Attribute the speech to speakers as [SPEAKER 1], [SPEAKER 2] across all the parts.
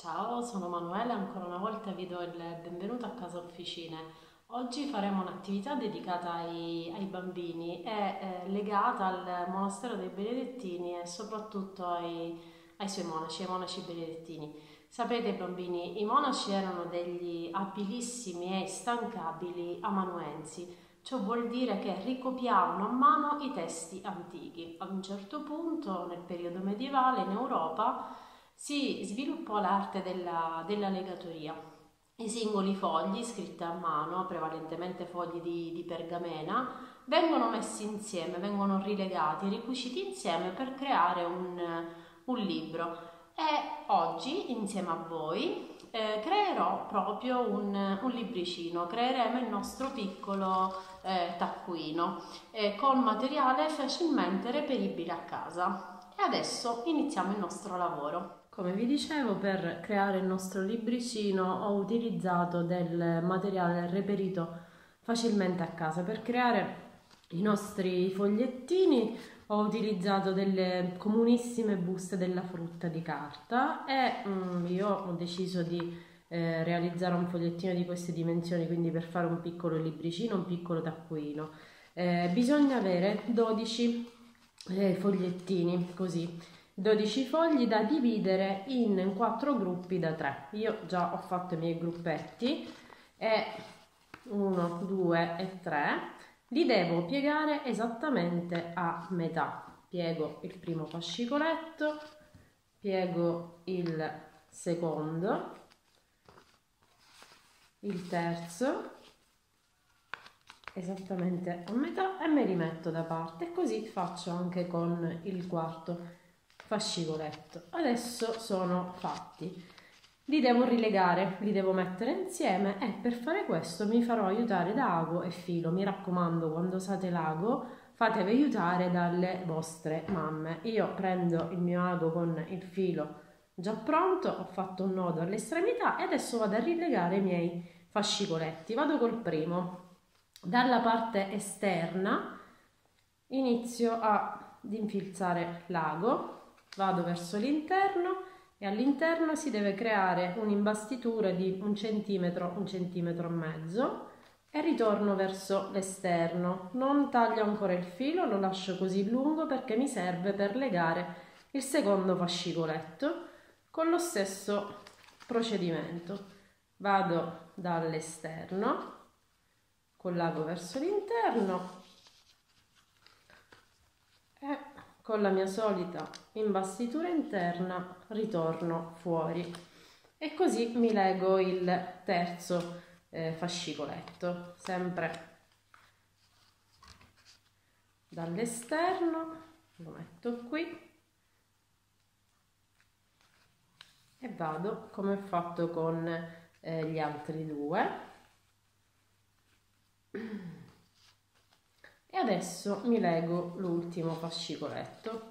[SPEAKER 1] Ciao, sono Manuela, ancora una volta vi do il benvenuto a Casa Officine. Oggi faremo un'attività dedicata ai bambini e legata al monastero dei Benedettini e soprattutto ai suoi monaci, ai monaci benedettini. Sapete bambini, i monaci erano degli abilissimi e instancabili amanuensi, ciò vuol dire che ricopiavano a mano i testi antichi. Ad un certo punto, nel periodo medievale in Europa, si sviluppò l'arte della legatoria. I singoli fogli, scritti a mano, prevalentemente fogli di pergamena, vengono messi insieme, vengono rilegati, ricuciti insieme per creare un libro. E oggi, insieme a voi, creerò proprio un libricino, creeremo il nostro piccolo taccuino con materiale facilmente reperibile a casa. E adesso iniziamo il nostro lavoro. Come vi dicevo, per creare il nostro libricino ho utilizzato del materiale reperito facilmente a casa. Per creare i nostri fogliettini ho utilizzato delle comunissime buste della frutta di carta e io ho deciso di realizzare un fogliettino di queste dimensioni, quindi per fare un piccolo libricino, un piccolo taccuino. Bisogna avere 12 fogliettini così, 12 fogli da dividere in 4 gruppi da 3. Io già ho fatto i miei gruppetti e 1, 2 e 3 li devo piegare esattamente a metà. Piego il primo fascicoletto, piego il secondo, il terzo esattamente a metà e me li metto da parte, e così faccio anche con il quarto fascicoletto. Adesso sono fatti, li devo rilegare, li devo mettere insieme e per fare questo mi farò aiutare da ago e filo. Mi raccomando, quando usate l'ago fatevi aiutare dalle vostre mamme. Io prendo il mio ago con il filo già pronto, ho fatto un nodo all'estremità e adesso vado a rilegare i miei fascicoletti. Vado col primo. Dalla parte esterna inizio ad infilzare l'ago, vado verso l'interno e all'interno si deve creare un'imbastitura di 1 centimetro, 1,5 cm e ritorno verso l'esterno. Non taglio ancora il filo, lo lascio così lungo perché mi serve per legare il secondo fascicoletto con lo stesso procedimento. Vado dall'esterno con l'ago verso l'interno e con la mia solita imbastitura interna ritorno fuori e così mi lego il terzo fascicoletto, sempre dall'esterno, lo metto qui e vado come ho fatto con gli altri due. E adesso mi lego l'ultimo fascicoletto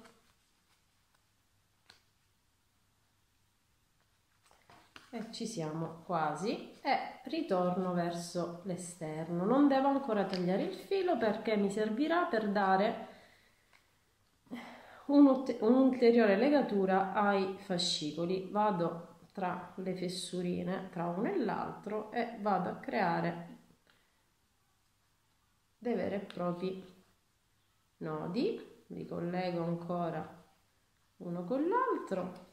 [SPEAKER 1] e ci siamo quasi e ritorno verso l'esterno. Non devo ancora tagliare il filo perché mi servirà per dare un'ulteriore legatura ai fascicoli. Vado tra le fessurine, tra uno e l'altro, e vado a creare dei veri e propri nodi, li collego ancora uno con l'altro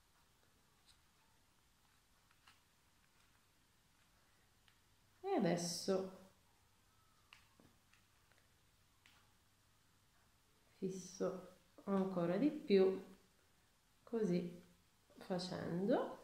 [SPEAKER 1] e adesso fisso ancora di più, così facendo.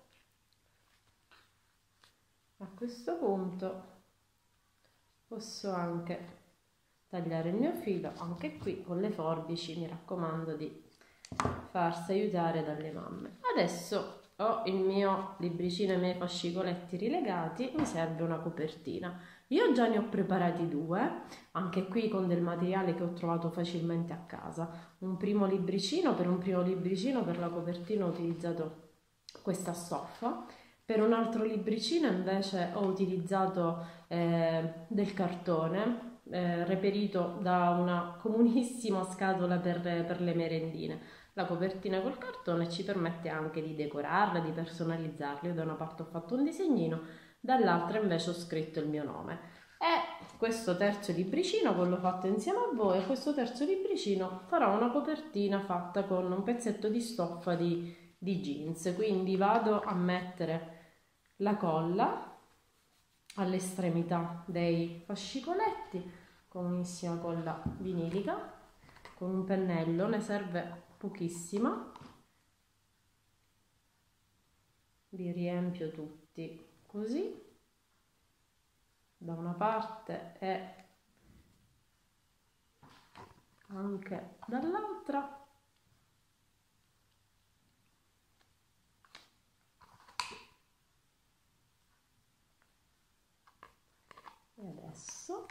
[SPEAKER 1] A questo punto posso anche tagliare il mio filo, anche qui con le forbici, mi raccomando di farsi aiutare dalle mamme. Adesso ho il mio libricino e i miei fascicoletti rilegati, mi serve una copertina. Io già ne ho preparati due, anche qui con del materiale che ho trovato facilmente a casa. Un primo libricino, per la copertina ho utilizzato questa stoffa. Per un altro libricino invece ho utilizzato del cartone reperito da una comunissima scatola per le merendine. La copertina col cartone ci permette anche di decorarla, di personalizzarla. Io da una parte ho fatto un disegnino, dall'altra invece ho scritto il mio nome. E questo terzo libricino, quello fatto insieme a voi, e questo terzo libricino farò una copertina fatta con un pezzetto di stoffa di jeans. Quindi vado a mettere la colla all'estremità dei fascicoletti, comissima colla vinilica, con un pennello, ne serve pochissima, li riempio tutti così da una parte e anche dall'altra. E adesso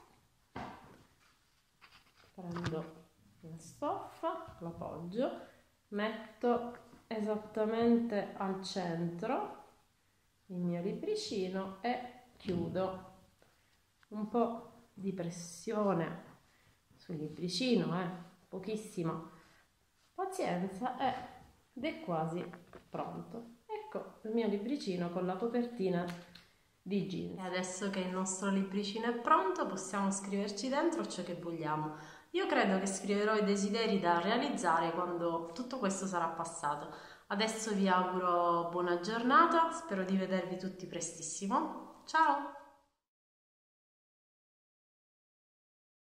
[SPEAKER 1] prendo la stoffa, la poggio, metto esattamente al centro il mio libricino e chiudo. Un po' di pressione sul libricino, pochissima pazienza ed è quasi pronto. Ecco il mio libricino con la copertina di jeans. E adesso che il nostro libricino è pronto, possiamo scriverci dentro ciò che vogliamo. Io credo che scriverò i desideri da realizzare quando tutto questo sarà passato. Adesso vi auguro buona giornata, spero di vedervi tutti prestissimo. Ciao!